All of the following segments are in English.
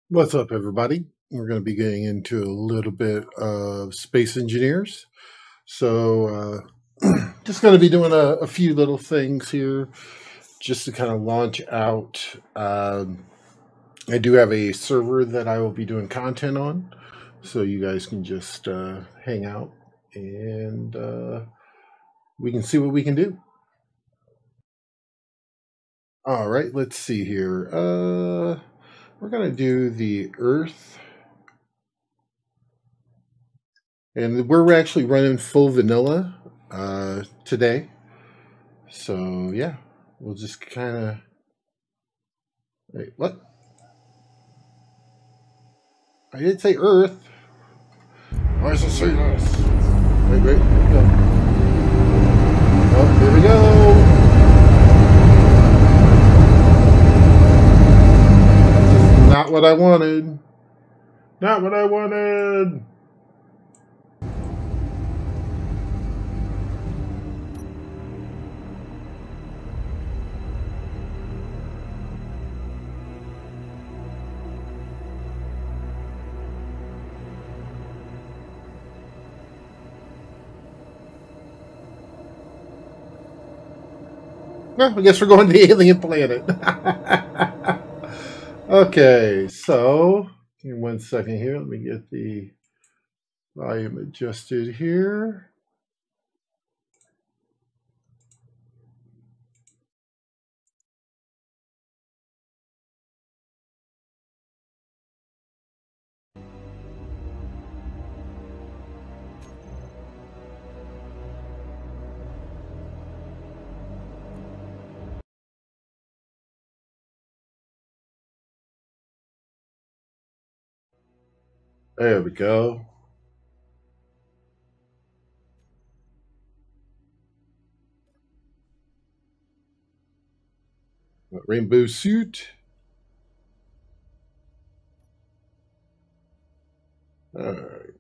What's up, everybody? We're going to be getting into a little bit of Space Engineers. So, just going to be doing a few little things here just to kind of launch out. I do have a server that I will be doing content on, so you guys can just hang out and we can see what we can do. All right, let's see here. We're going to do the Earth. And we're actually running full vanilla today. So, yeah, we'll just kind of. Wait, what? I did say Earth. Why does it say this? Wait, here we go. Oh, here we go. Not what I wanted. Not what I wanted. Well, I guess we're going to the alien planet. Okay, so give me 1 second here. Let me get the volume adjusted here. There we go. Rainbow suit. All right.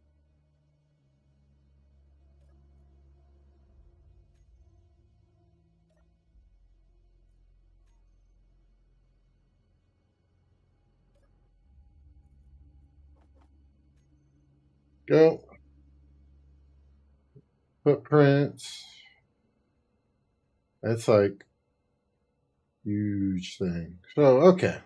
Go. Footprints. That's like huge thing. So okay.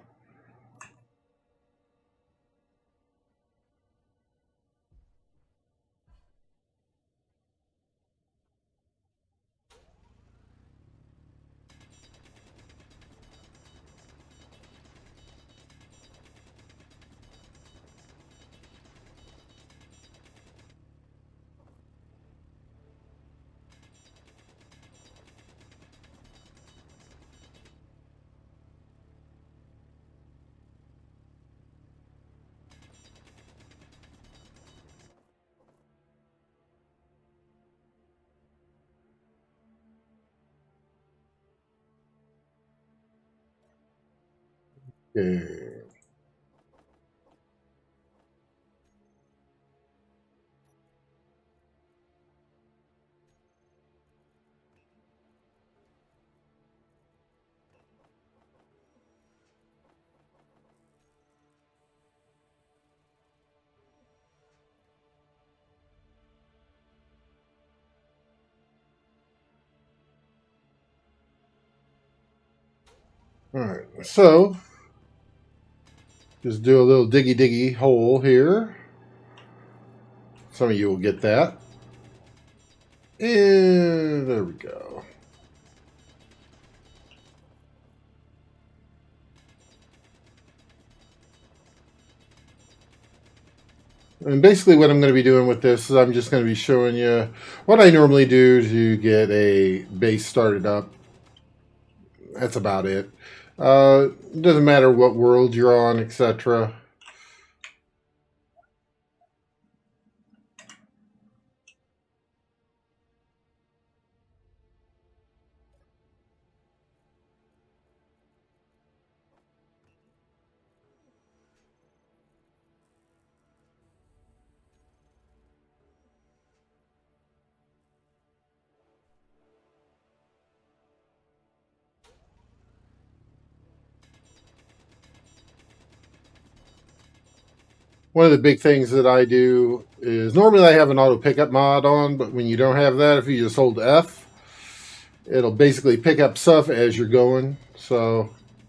Okay. All right. So just do a little diggy diggy hole here. Some of you will get that. And there we go. And basically what I'm going to be doing with this is I'm just going to be showing you what I normally do to get a base started up. That's about it. Doesn't matter what world you're on, etc. one of the big things that I do is normally I have an auto pickup mod on, but when you don't have that, if you just hold F, it'll basically pick up stuff as you're going. So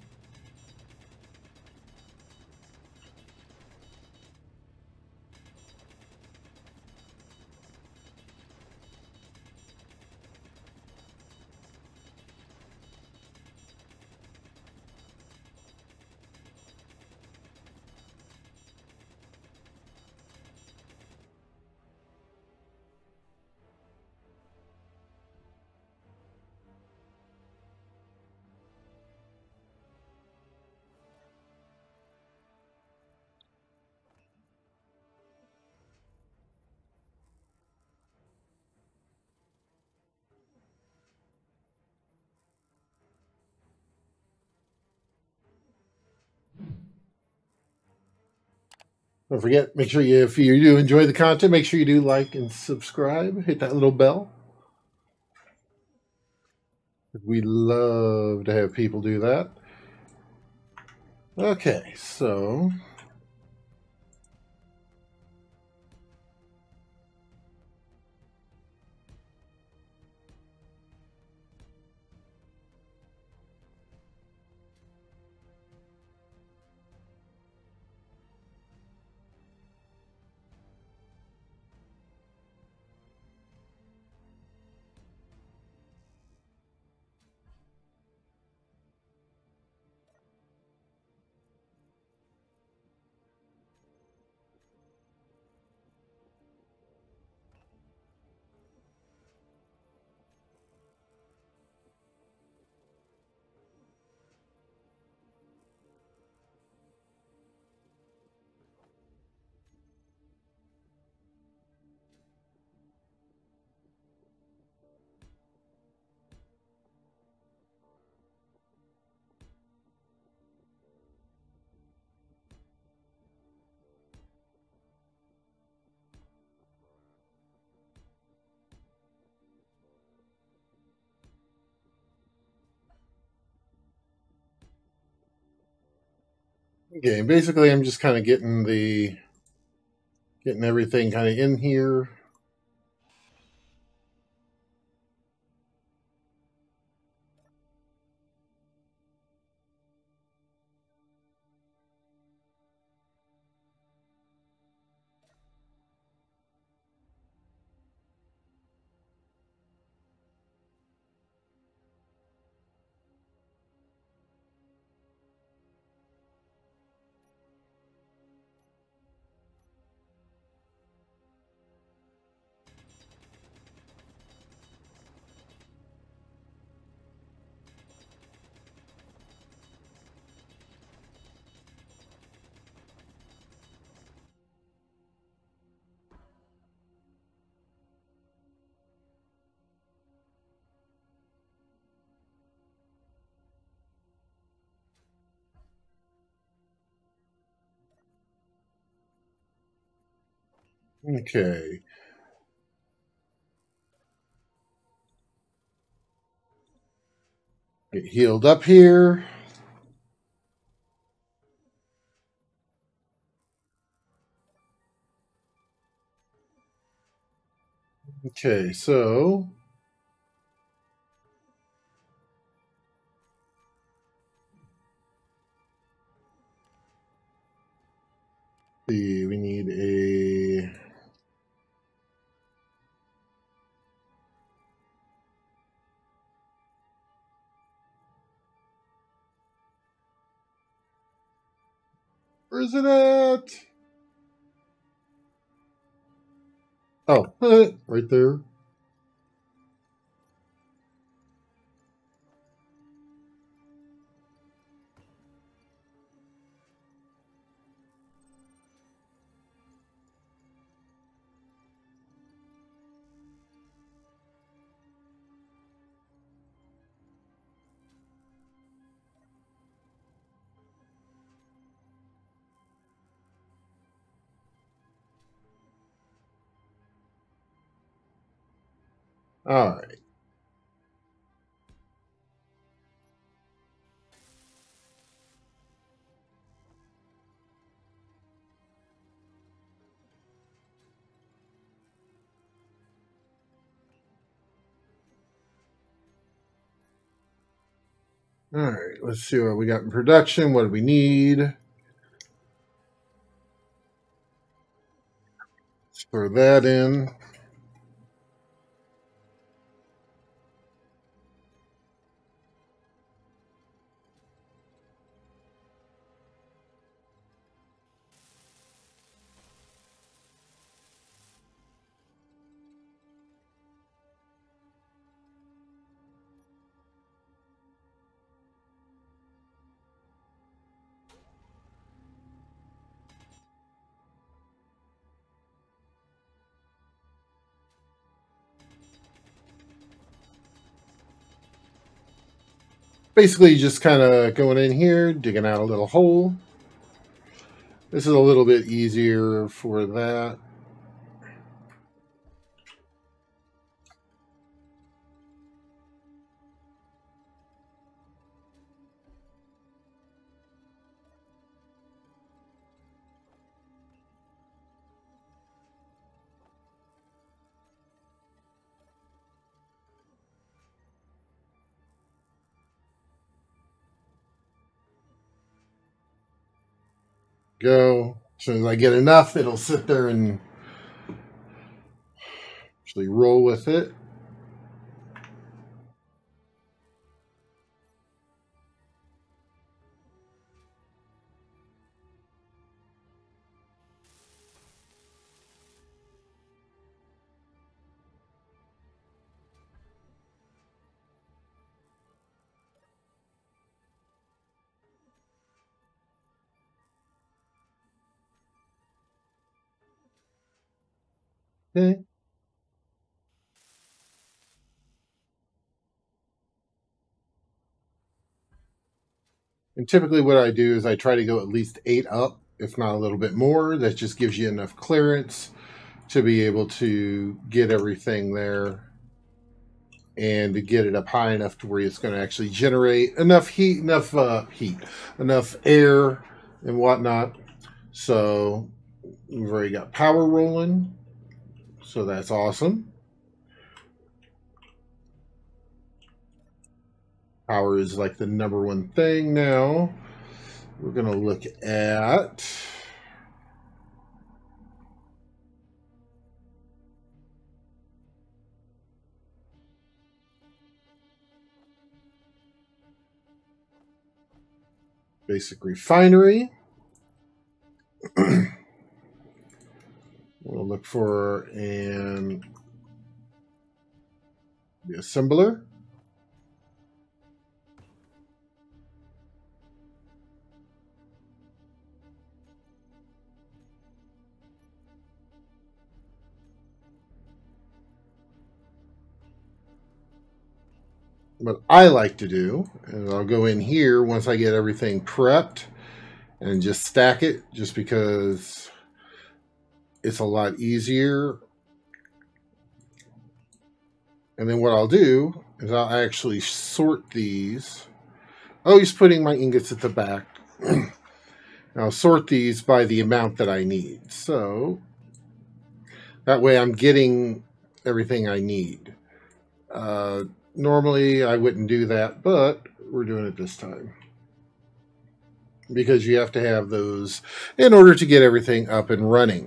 don't forget, make sure if you do enjoy the content, make sure you do like and subscribe. Hit that little bell. We love to have people do that. Okay, so okay, basically I'm just kind of getting everything kind of in here. Okay. Get healed up here. Okay, so we need a where is it at? Oh, right there. All right. All right, let's see what we got in production. What do we need? Let's throw that in. Basically, just kind of going in here, digging out a little hole. This is a little bit easier for that. Go. As soon as I get enough, it'll sit there and actually roll with it. Okay. And typically what I do is I try to go at least 8 up, if not a little bit more. That just gives you enough clearance to be able to get everything there and to get it up high enough to where it's going to actually generate enough heat, enough air and whatnot. So we've already got power rolling. So that's awesome. Power is like the number one thing now. We're going to look at basic refinery. We'll look for the assembler. What I like to do is I'll go in here once I get everything prepped and just stack it, just because it's a lot easier. And then what I'll do is I'll actually sort these. Oh, he's putting my ingots at the back. I'll sort these by the amount that I need. So that way I'm getting everything I need. Normally I wouldn't do that, but we're doing it this time. Because you have to have those in order to get everything up and running.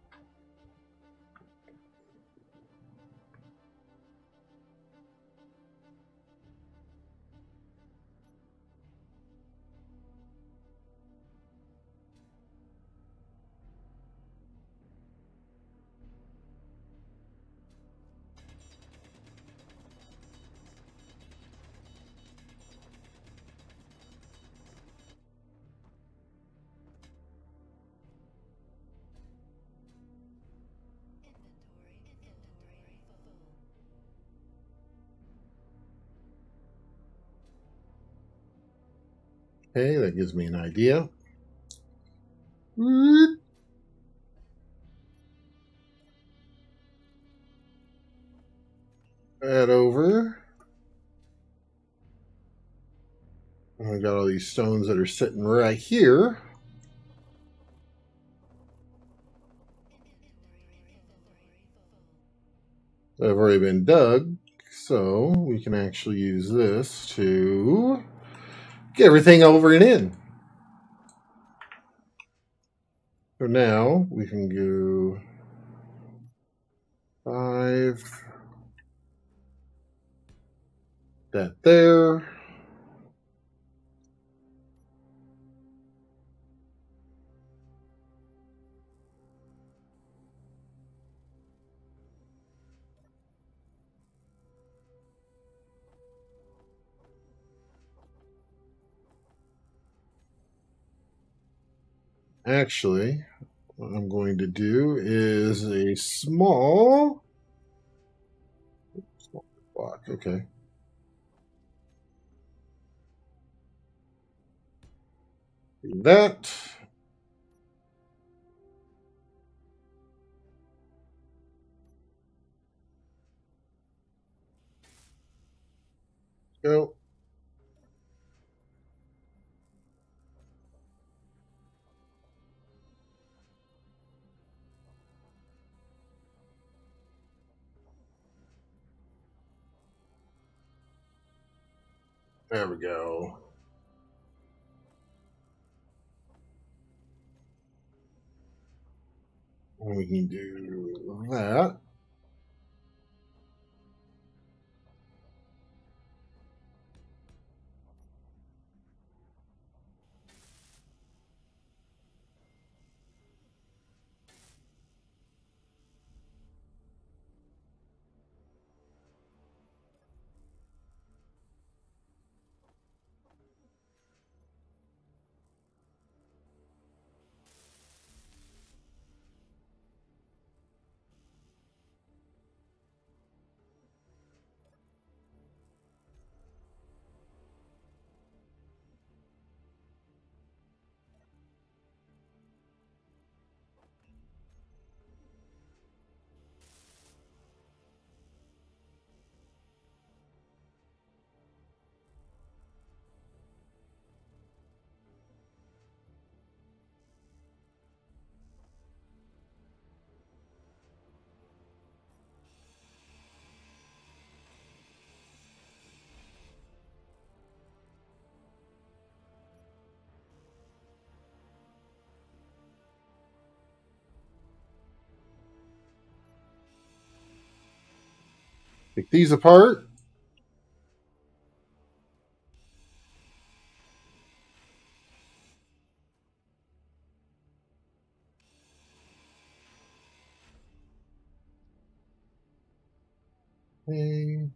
Okay, that gives me an idea. Add over. I got all these stones that are sitting right here. They've already been dug, so we can actually use this to get everything over and in. So now we can go 5, that there. Actually, what I'm going to do is a small block. Okay. Do that. Go. There we go. And we can do that. Take these apart. Okay.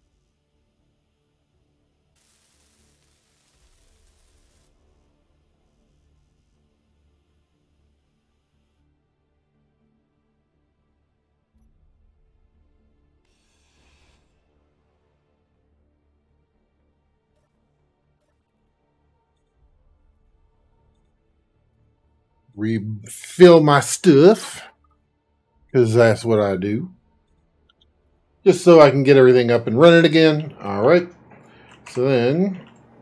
Refill my stuff, because that's what I do. Just so I can get everything up and running again. All right. So then,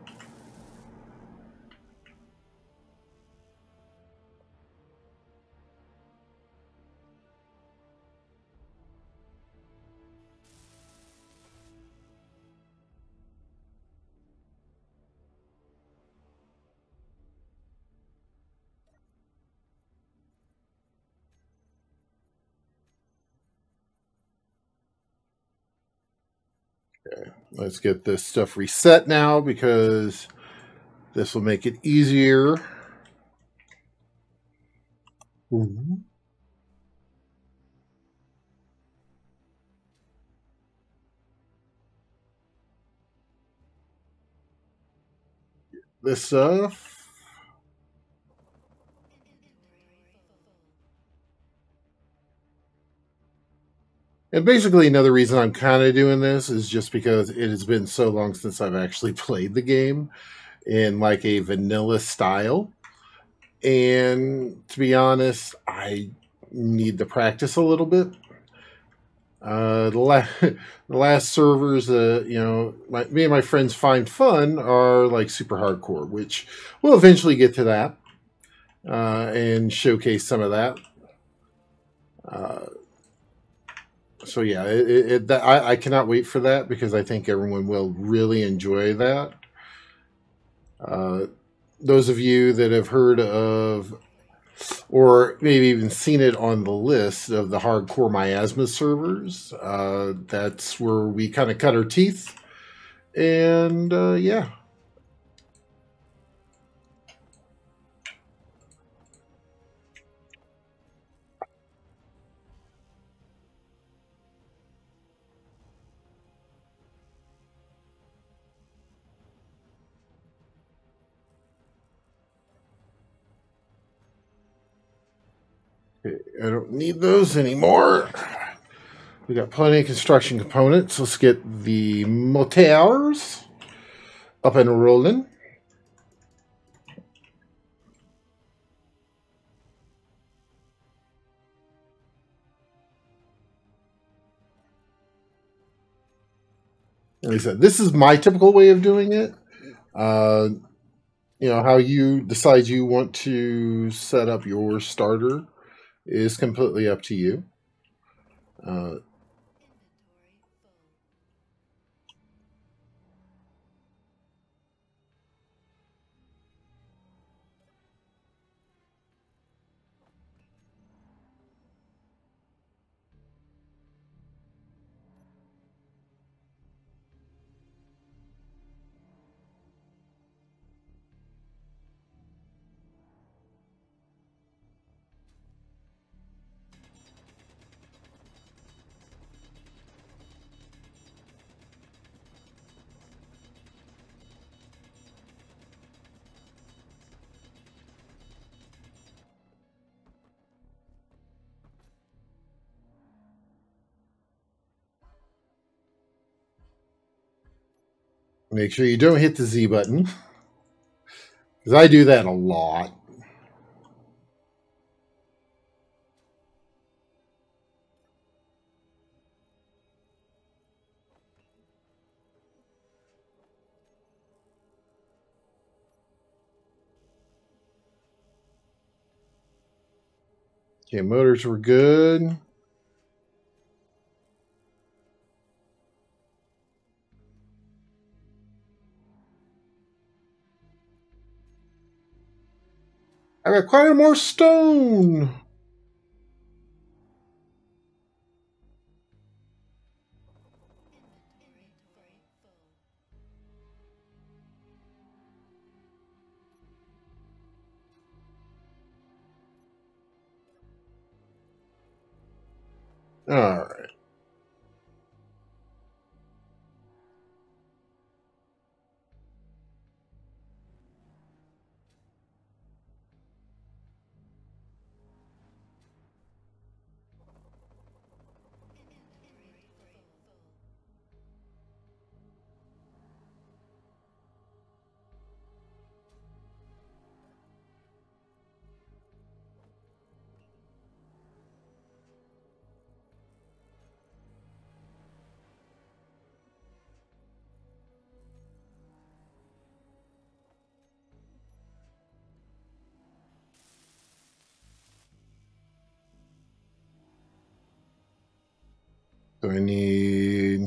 let's get this stuff reset now, because this will make it easier. This stuff. And basically, another reason I'm kind of doing this is just because it has been so long since I've actually played the game in like a vanilla style. And to be honest, I need to practice a little bit. The last servers, me and my friends find fun are like super hardcore, which we'll eventually get to that and showcase some of that. So yeah, I cannot wait for that, because I think everyone will really enjoy that. Uh, those of you that have heard of, or maybe even seen it on the list of the hardcore miasma servers, that's where we kind of cut our teeth. And yeah. I don't need those anymore. We got plenty of construction components. Let's get the motors up and rolling. Like I said, this is my typical way of doing it. Uh, how you decide you want to set up your starter is completely up to you. Uh, Make sure you don't hit the Z button, because I do that a lot. Okay, motors were good. I got quite a more stone. All right. So I need.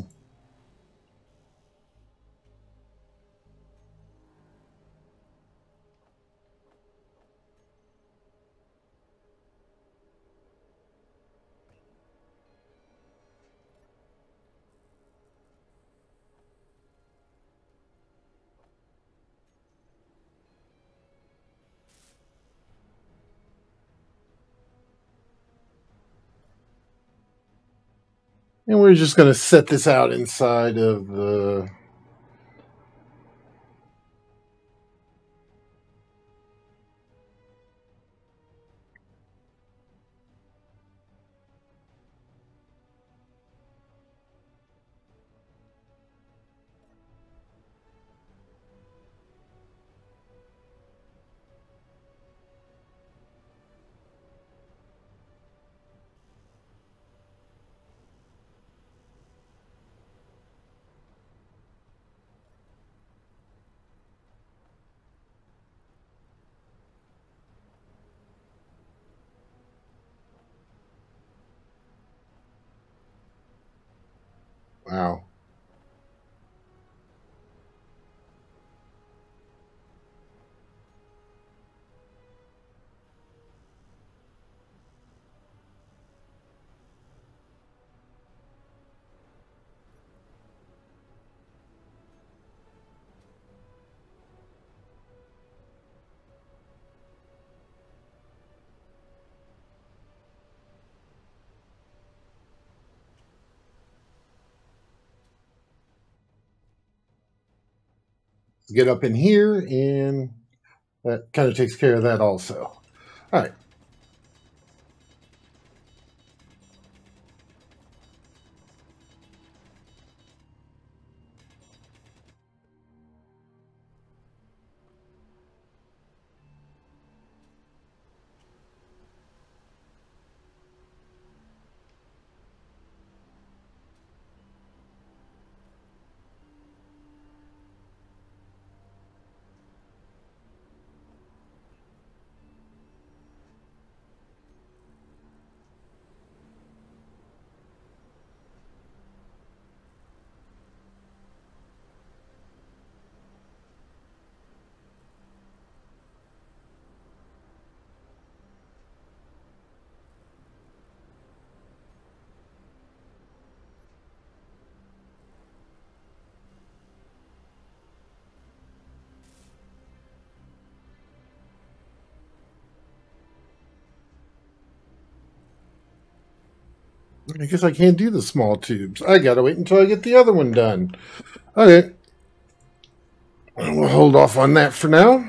And we're just going to set this out inside of the. Wow. get up in here, and that kind of takes care of that also. All right. I guess I can't do the small tubes. I gotta wait until I get the other one done. Okay. We'll hold off on that for now.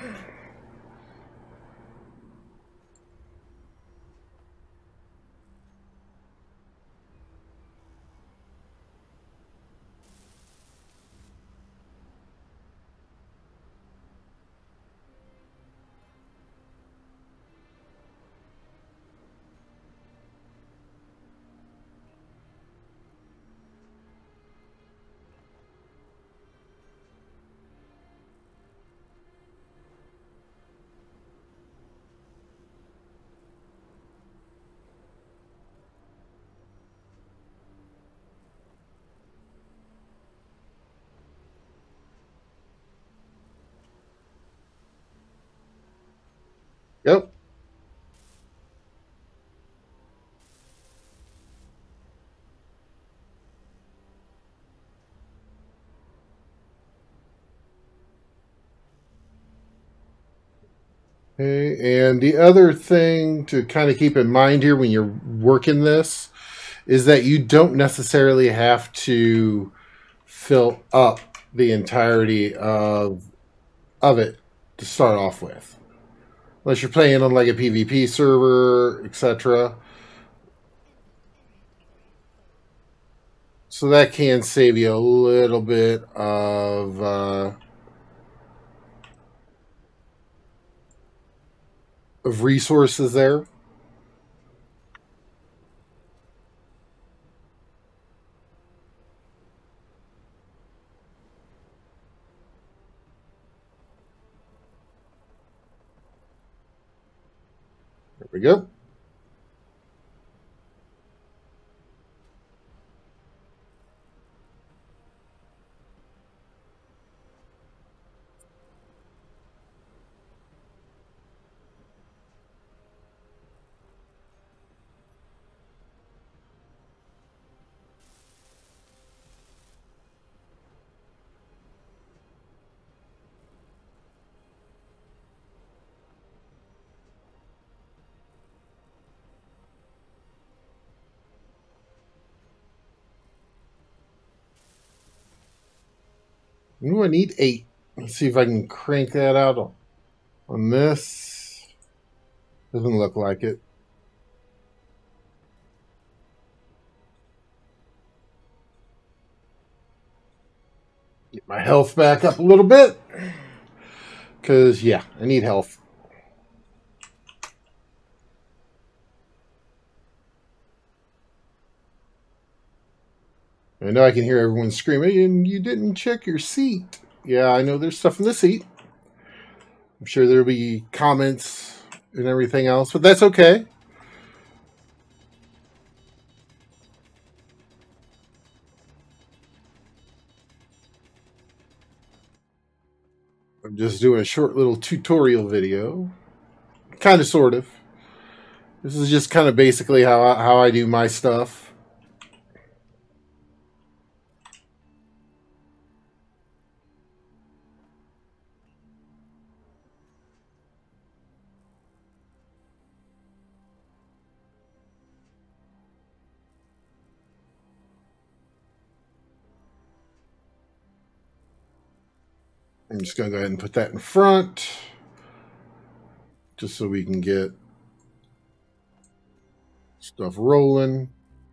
Yep. Okay, and the other thing to kind of keep in mind here when you're working this is that you don't necessarily have to fill up the entirety of it to start off with, unless you're playing on like a PvP server, etc. So that can save you a little bit of resources there. There we go. Ooh, I need 8. Let's see if I can crank that out on this. Doesn't look like it. Get my health back up a little bit. Because, yeah, I need health. I know I can hear everyone screaming, and you didn't check your seat. Yeah, I know there's stuff in the seat. I'm sure there'll be comments and everything else, but that's okay. I'm just doing a short little tutorial video. Kind of, sort of. This is just kind of basically how I do my stuff. I'm just going to go ahead and put that in front, just so we can get stuff rolling.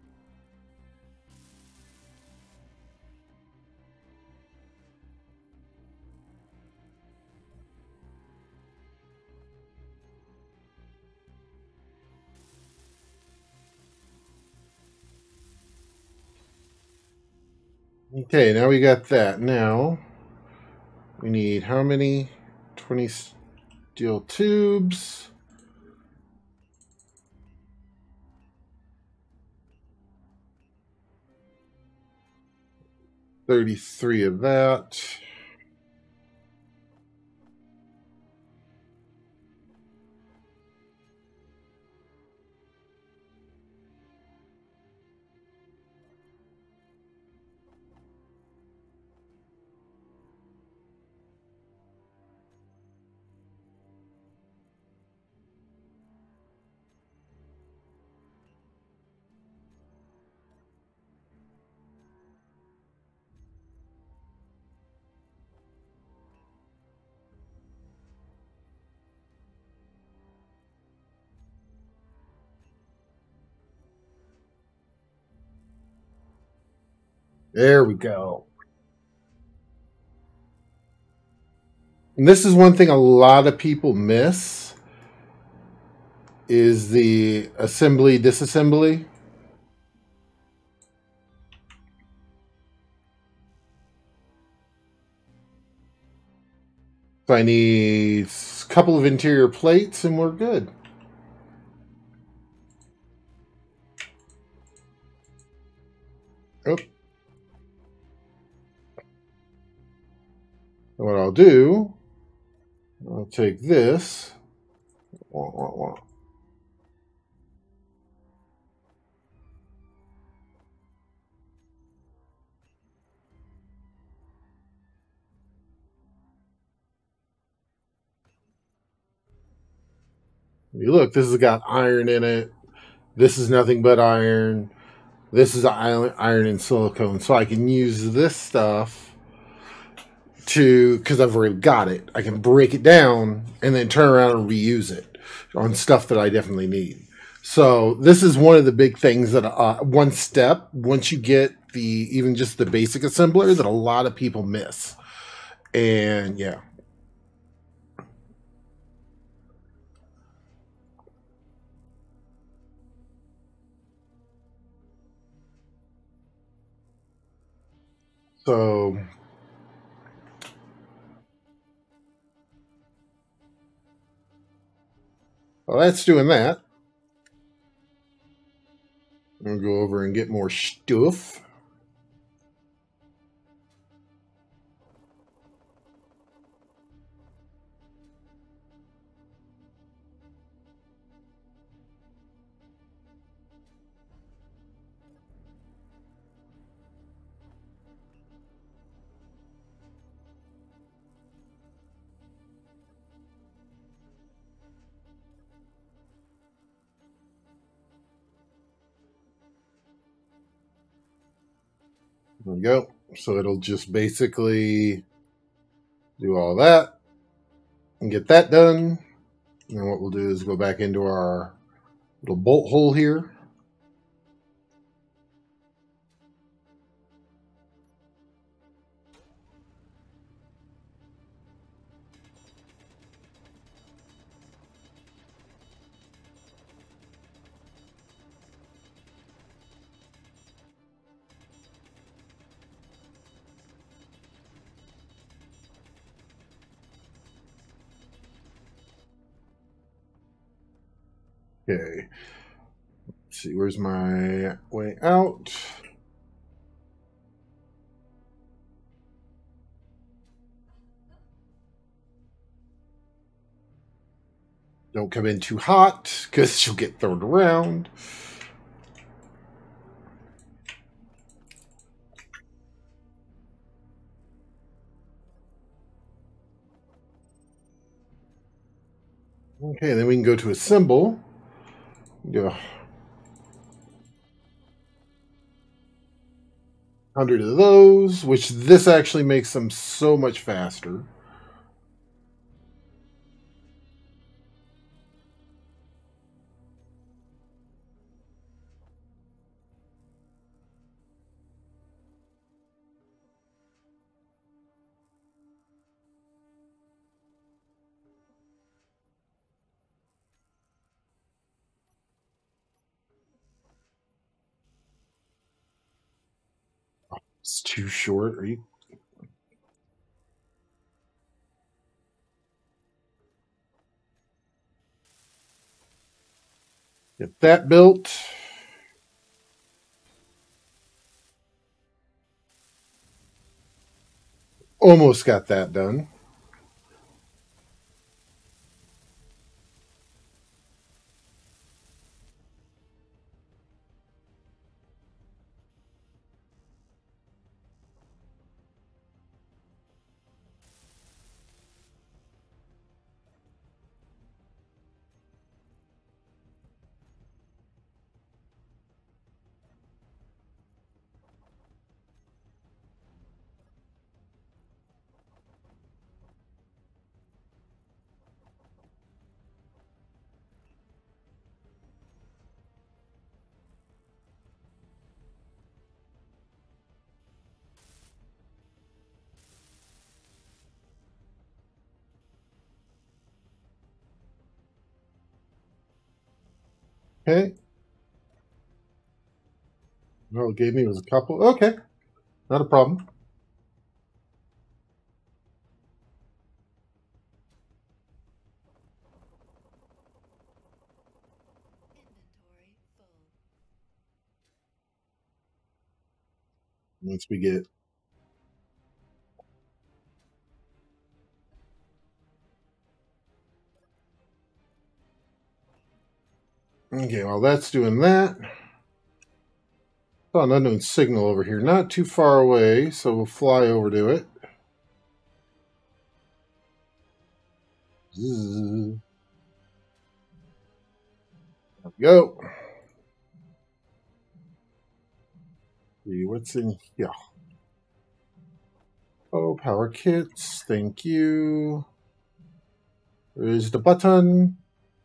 Okay, now we got that. Now we need how many? 20 steel tubes. 33 of that. There we go. And this is one thing a lot of people miss, is the assembly disassembly. So I need a couple of interior plates and we're good. Oh. What I'll do, I'll take this. Look, this has got iron in it. This is nothing but iron. This is iron and silicone. So I can use this stuff to, because I've already got it, I can break it down and then turn around and reuse it on stuff that I definitely need. So this is one of the big things that one step, once you get the even just the basic assembler, that a lot of people miss. And yeah. So well, that's doing that. I'm going to go over and get more stuff. There we go. So it'll just basically do all that and get that done. And what we'll do is go back into our little bolt hole here. Okay. Let's see, where's my way out? Don't come in too hot, because she'll get thrown around. Okay, then we can go to assemble. Do 100 of those, which this actually makes them so much faster. It's too short. Are you? Get that built. Almost got that done. Okay. All it gave me was a couple. Okay. Not a problem. Once we get okay, while that's doing that, saw an unknown signal over here, not too far away, so we'll fly over to it. Zzz. There we go. See what's in here. Oh, power kits. Thank you. There's the button.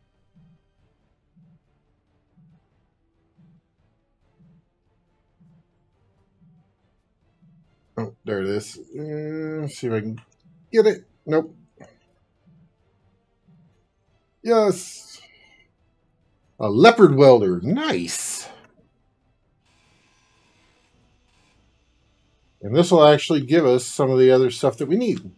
Oh, there it is. See if I can get it. Nope. Yes. A leopard welder. Nice. And this will actually give us some of the other stuff that we need.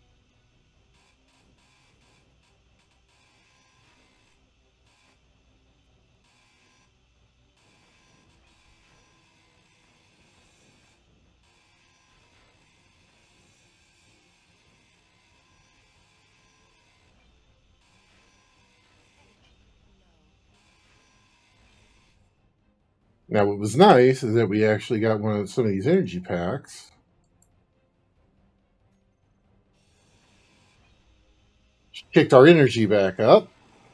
Now, what was nice is that we actually got some of these energy packs. Kicked our energy back up.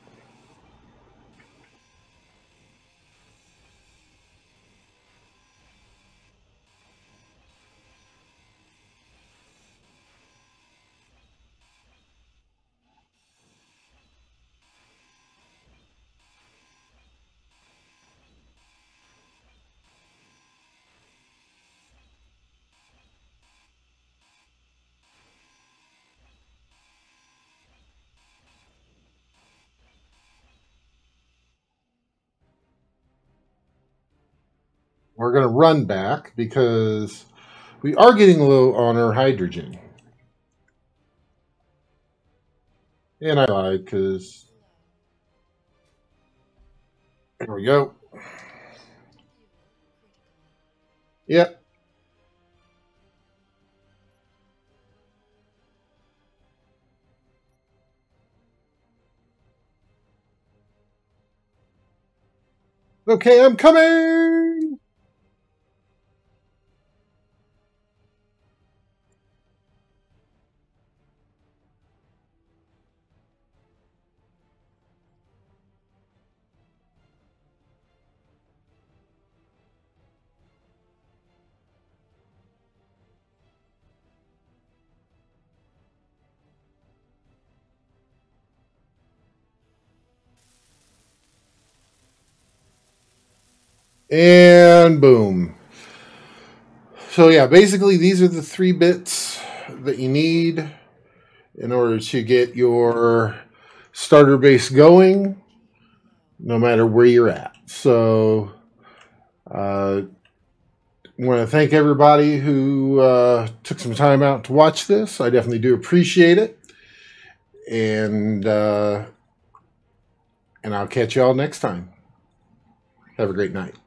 We're going to run back because we are getting low on our hydrogen. And I lied because there we go. Yep. Okay, I'm coming. And boom. So yeah, basically these are the 3 bits that you need in order to get your starter base going, no matter where you're at. So want to thank everybody who took some time out to watch this. I definitely do appreciate it. And I'll catch you all next time. Have a great night.